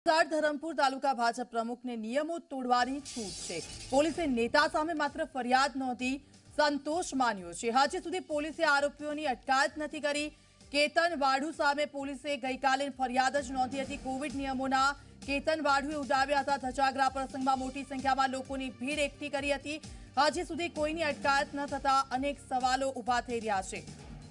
ધરમપુર તાલુકા ભાજપ પ્રમુખને નિયમો તોડવાની છૂટ છે। પોલીસે નેતા સામે માત્ર ફરિયાદ નોંધી સંતોષ માન્યો છે। હજી સુધી પોલીસે આરોપીઓની અટકાયત નથી કરી। કેતન વાઢુ સામે પોલીસે ગઈકાલે ફરિયાદ જ નોંધી હતી। કોવિડ નિયમોના કેતન વાઢુએ ઉડાવ્યા હતા ધજાગરા। પ્રસંગમાં મોટી સંખ્યામાં લોકોની ભીડ એકઠી કરી હતી। હજી સુધી કોઈની અટકાયત ન થતા અનેક સવાલો ઉભા થઈ રહ્યા છે।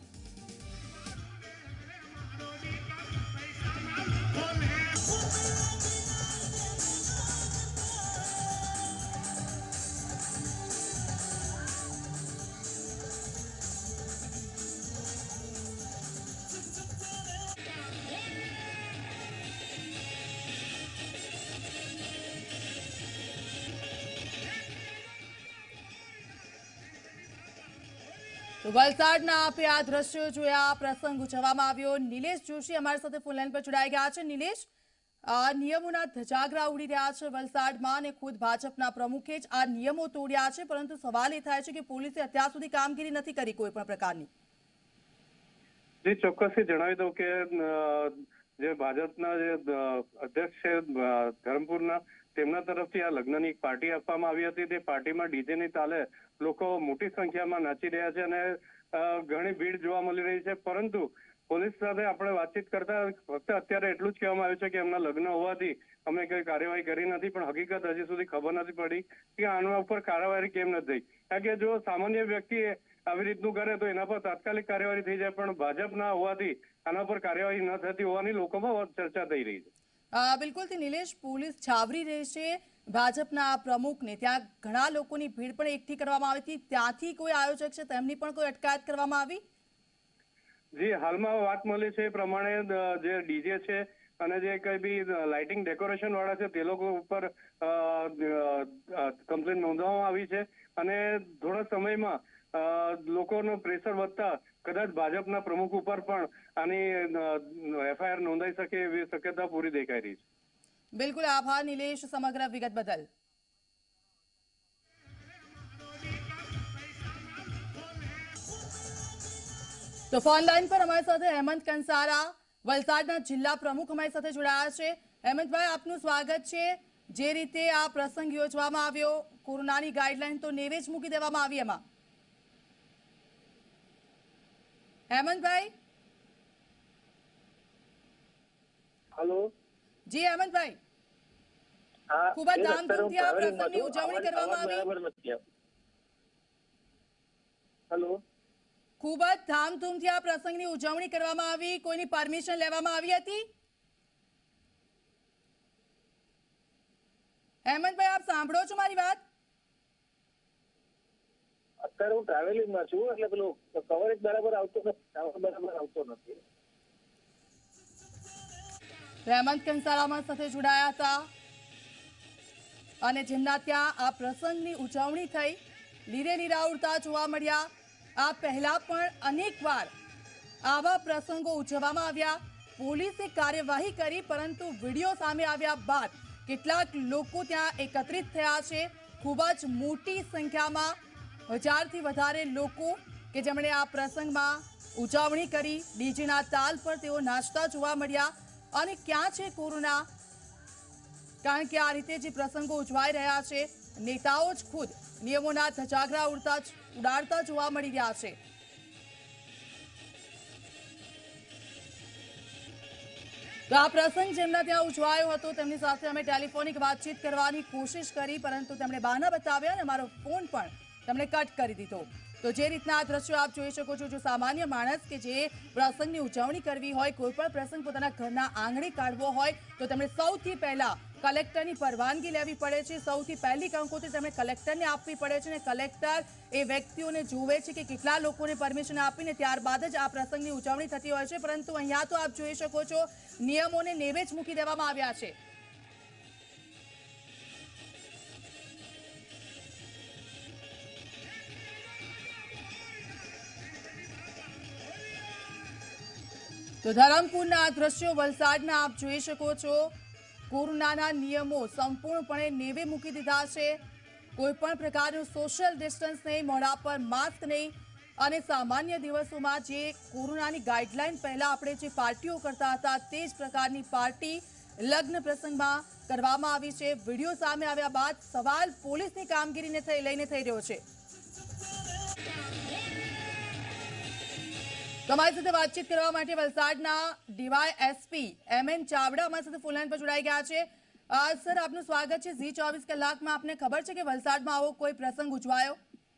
तो वलसाडना आपे आ दृश्यो जोया, प्रसंग उजववामां आव्यो। निलेश जोशी अमारी साथे फोन लाइन पर जोડાઈ ગયા છે। નિલેશ, આ નિયમોના ધજાગરા ઉડી રહ્યા છે વલસાડમાં અને ખુદ ભાજપના પ્રમુખે જ આ નિયમો તોડ્યા છે, પરંતુ સવાલ એ થાય છે કે પોલીસે અત્યાર સુધી કામગીરી નથી કરી કોઈ પણ પ્રકારની। જી ચોક્કસથી જણાવી દઉં કે જે ભાજપના જે અધ્યક્ષ છે ધરમપુરના, તેમના તરફથી આ લગ્નની એક પાર્ટી આપવામાં આવી હતી। તે પાર્ટીમાં ડીજેની તાલે લોકો મોટી સંખ્યામાં નાચી રહ્યા છે અને ઘણી ભીડ જોવા મળી રહી છે, પરંતુ પોલીસ સાથે આપણે વાતચીત કરતા ફક્ત અત્યારે એટલું જ કહેવામાં આવ્યું છે કે એમના લગ્ન હોવાથી અમે કોઈ કાર્યવાહી કરી નથી, પણ હકીકત હજી સુધી ખબર નથી પડી કે આના ઉપર કાર્યવાહી કેમ નથી થઈ। કારણ કે જો સામાન્ય વ્યક્તિ આવી રીતનું કરે તો એના પર તાત્કાલિક કાર્યવાહી થઈ જાય, પણ ભાજપના હોવાથી આના પર કાર્યવાહી ન થતી હોવાની લોકોમાં ચર્ચા થઈ રહી છે। બિલકુલથી નિલેશ, પોલીસ છાવરી રહેશે ભાજપના પ્રમુખને। ત્યાં ઘણા લોકોની ભીડ પણ એકઠી કરવામાં આવી હતી। ત્યાંથી કોઈ આયોજક છે તેમની પણ કોઈ અટકાયત કરવામાં આવી? જી હાલમાં વાત મળી છે એ પ્રમાણે જે ડીજે છે અને જે કઈ બી લાઇટિંગ ડેકોરેશન વાળા છે તે લોકો ઉપર કમ્પ્લેન નોંધવામાં આવી છે અને થોડા સમયમાં લોકોનો પ્રેશર વધતા કદાચ ભાજપના પ્રમુખ ઉપર પણ આની એફઆઈઆર નોંધાઈ શકે એવી શક્યતા પૂરી દેખાઈ રહી છે। બિલકુલ, આભાર નિલેશ સમગ્ર વિગત બદલ। તો ફોન લાઈન પર અમારી સાથે હેમંત કંસારા, વલસાડના જિલ્લા પ્રમુખ અમારી સાથે જોડાયા છે। હેમંતભાઈ, આપનું સ્વાગત છે। જે રીતે આ પ્રસંગ યોજવામાં આવ્યો, કોરોનાની ગાઈડલાઈન તો નેવે જ મૂકી દેવામાં આવી, એમાં હેમંતભાઈ? हेलो जी हेमंतभाई, खूब જ ધામધૂમથી આ પ્રસંગની ઉજવણી કરવામાં આવી। हेलो, खूब જ ધામધૂમથી આ પ્રસંગની ઉજવણી કરવામાં આવી। કોઈની પરમિશન લેવામાં આવી હતી? હેમંતભાઈ, આપ સાંભળો છો મારી વાત? અત્યારે હું ટ્રાવેલિંગમાં છું એટલે પેલું કવરેજ બરાબર આવતો નથી। હેમંત કંસારામાં સાથે જોડાયા હતા અને જેમના ત્યાં આ પ્રસંગની ઉજવણી થઈ, લીરે લીરા ઉડતા જોવા મળ્યા। આ પહેલા પણ અનેકવાર આવા પ્રસંગો ઉજવવામાં આવ્યા। પોલીસે કાર્યવાહી કરી, પરંતુ વિડીયો સામે આવ્યા બાદ કેટલાક લોકો ત્યાં એકત્રિત થયા છે। ખૂબ જ મોટી સંખ્યામાં 1000થી વધારે લોકો કે જેમણે આ પ્રસંગમાં ઉજવણી કરી। ડીજેના તાલ પર તેઓ નાચતા જોવા મળ્યા। અને ક્યાં છે કોરોના? કારણ કે આ રીતે જે પ્રસંગો ઉજવાઈ રહ્યા છે, નેતાઓ જ ખુદ નિયમોના ધજાગરા ઉડાડતા જોવા મળી રહ્યા છે। તો આ પ્રસંગ જેમના ત્યાં ઉજવાયો હતો તેમની સાથે અમે ટેલિફોનિક વાતચીત કરવાની કોશિશ કરી, પરંતુ તેમણે બહાના બતાવ્યા અને મારો ફોન પણ તેમણે કટ કરી દીધો। તો જે રીતના આ દ્રશ્યો આપ જોઈ શકો છો, જો સામાન્ય માણસ કે જે પ્રસંગની ઉજવણી કરવી હોય, કોઈ પણ પ્રસંગ પોતાના ઘરના આંગણે કાઢવો હોય, તો તેમણે સૌથી પહેલા કલેક્ટરની પરવાનગી લેવી પડે છે। સૌથી પહેલી કંકોત્રી તેમણે કલેક્ટરને આપવી પડે છે અને કલેક્ટર એ વ્યક્તિઓને જોવે છે કે કેટલા લોકોને પરમિશન આપીને ત્યારબાદ જ આ પ્રસંગની ઉજવણી થતી હોય છે। પરંતુ અહીંયા તો આપ જોઈ શકો છો, નિયમોને નેવે જ મૂકી દેવામાં આવ્યા છે। તો ધરમપુરના આ દ્રશ્યો વલસાડના આપ જોઈ શકો છો। કોરોનાના નિયમો સંપૂર્ણપણે નેવે મૂકી દીધા છે। કોઈ પણ પ્રકારનું સોશિયલ ડિસ્ટન્સ નહીં, મોઢા પર માસ્ક નહીં અને સામાન્ય દિવસોમાં જે કોરોનાની ગાઈડલાઈન પહેલા આપણે જે પાર્ટીઓ કરતા હતા તે જ પ્રકારની પાર્ટી લગ્ન પ્રસંગમાં કરવામાં આવી છે। વિડીયો સામે આવ્યા બાદ સવાલ પોલીસની કામગીરીને લઈને થઈ રહ્યો છે। તમારી સાથે વાતચીત કરવા માટે વલસાડના ડીવાયએસપી એમએન ચાવડા અમારી સાથે ફોન લાઈન પર જોડાઈ ગયા છે। સર, આપનું સ્વાગત છે। ઝી 24 કલાકમાં આપને ખબર છે કે વલસાડમાં આવો કોઈ પ્રસંગ ઉજવાયો?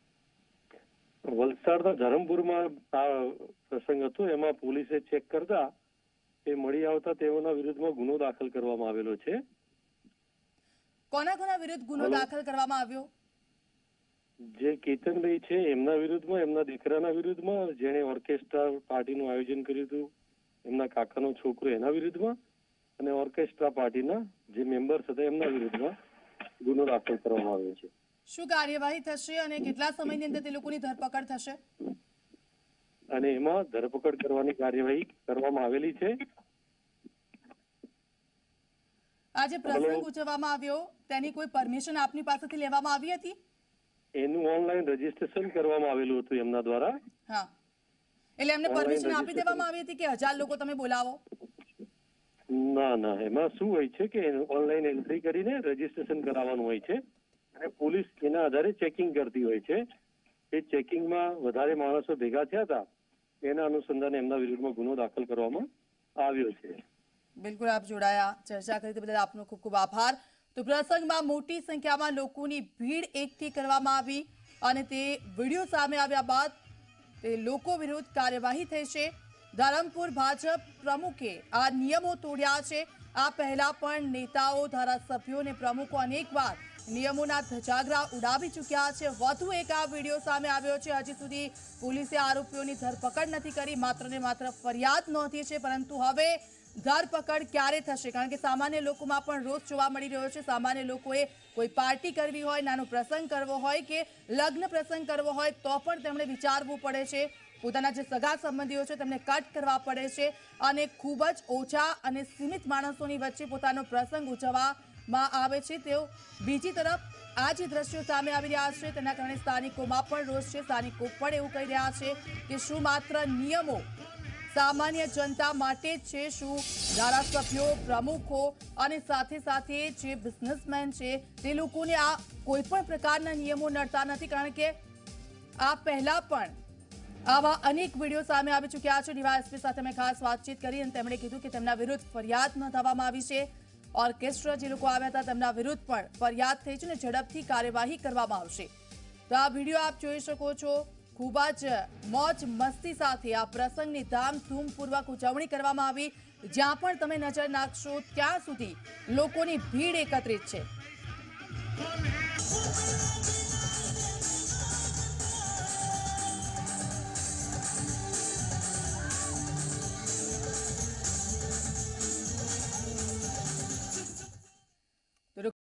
વલસાડના ધરમપુરમાં આ પ્રસંગ હતો, એમાં પોલીસે ચેક કરતા એ મળી આવતા તેઓના વિરુદ્ધમાં ગુનો દાખલ કરવામાં આવેલો છે। કોના કોના વિરુદ્ધ ગુનો દાખલ કરવામાં આવ્યો? જે કેતનભાઈ છે એમના વિરુદ્ધમાં, એમના દીકરાના વિરુદ્ધમાં, જેણે ઓર્કેસ્ટ્રા પાર્ટીનું આયોજન કર્યું હતું એમના કાકાનો છોકરો એના વિરુદ્ધમાં, અને ઓર્કેસ્ટ્રા પાર્ટીના જે મેમ્બર્સ હતા એમના વિરુદ્ધમાં ગુનો દાખલ કરવામાં આવ્યો છે। શું કાર્યવાહી થશે અને કેટલા સમયની અંદર તે લોકોની ધરપકડ થશે? અને એમાં ધરપકડ કરવાની કાર્યવાહી કરવામાં આવેલી છે। આ જે પ્રસંગ ઉજવવામાં આવ્યો તેની કોઈ પરમિશન આપની પાસેથી લેવામાં આવી હતી? એનું ઓનલાઈન રજીસ્ટ્રેશન કરવામાં આવેલું હતું એમના દ્વારા। હા, એટલે એમને પરમિશન આપી દેવામાં આવી હતી કે 1000 લોકો તમે બોલાવો? ના ના, એમાં શું હોય છે કે ઓનલાઈન એન્ટ્રી કરીને રજીસ્ટ્રેશન કરાવવાનું હોય છે અને પોલીસ એના આધારે ચેકિંગ કરતી હોય છે। એ ચેકિંગમાં વધારે માણસો ભેગા થયા હતા, એના અનુસંધાને એમના વિરુદ્ધમાં ગુનો દાખલ કરવામાં આવ્યો છે। બિલકુલ, આપ જોડાયા, ચર્ચા કરી તે બદલ આપનો ખૂબ ખૂબ આભાર। તો પ્રસંગમાં મોટી સંખ્યામાં લોકોની ભીડ એકઠી કરવામાં આવી અને તે વિડીયો સામે આવ્યા બાદ તે લોકો વિરુદ્ધ કાર્યવાહી થઈ છે। ધરમપુર ભાજપ પ્રમુખે આ નિયમો તોડ્યા છે। આ પહેલા પણ નેતાઓ, ધારાસભ્યો અને પ્રમુખો અનેકવાર નિયમોના ધજાગરા ઉડાવી ચૂક્યા છે। વધુ એક આ વિડીયો સામે આવ્યો છે। હજી સુધી પોલીસે આરોપીઓની ધરપકડ નથી કરી, માત્ર ને માત્ર ફરિયાદ નોંધી છે, પરંતુ હવે ધરપકડ ક્યારે થશે? કારણ કે સામાન્ય લોકોમાં પણ રોષ જોવા મળી રહ્યો છે। સામાન્ય લોકોએ કોઈ પાર્ટી કરવી હોય, નાનો પ્રસંગ કરવો હોય કે લગ્ન પ્રસંગ કરવો હોય તો પણ તેમણે વિચારવું પડે છે। પોતાના જે સગા સંબંધીઓ છે તેમને કટ કરવા પડે છે અને ખૂબ જ ઓછા અને સીમિત માણસોની વચ્ચે પોતાનો પ્રસંગ ઉજવવામાં આવે છે। તેઓ બીજી તરફ આ જે દ્રશ્યો સામે આવી રહ્યા છે તેના કારણે સ્થાનિકોમાં પણ રોષ છે। સ્થાનિકો પણ એવું કહી રહ્યા છે કે શું માત્ર નિયમો સામાન્ય જનતા માટે જ છે? શું ધારાસભ્યો, પ્રમુખો અને સાથે સાથે જે બિઝનેસમેન છે તે લોકોને આ કોઈ પણ પ્રકારના નિયમો નડતા નથી? કારણ કે આ પહેલા પણ આવા અનેક વિડીયો સામે આવી ચૂક્યા છે। ડીવાયએસપી સાથે મેં ખાસ વાતચીત કરી અને તેમણે કીધું કે તેમના વિરુદ્ધ ફરિયાદ નોંધવામાં આવી છે। ઓર્કેસ્ટ્રા જે લોકો આવ્યા હતા તેમના વિરુદ્ધ પણ ફરિયાદ થઈ છે અને ઝડપથી કાર્યવાહી કરવામાં આવશે। તો આ વિડીયો આપ જોઈ શકો છો। ખૂબ જ મોજ મસ્તી સાથે આ પ્રસંગની ધામધૂમપૂર્વક ઉજવણી કરવામાં આવી। જ્યાં પણ તમે નજર નાખશો ત્યાં સુધી લોકોની ભીડ એકત્રિત છે।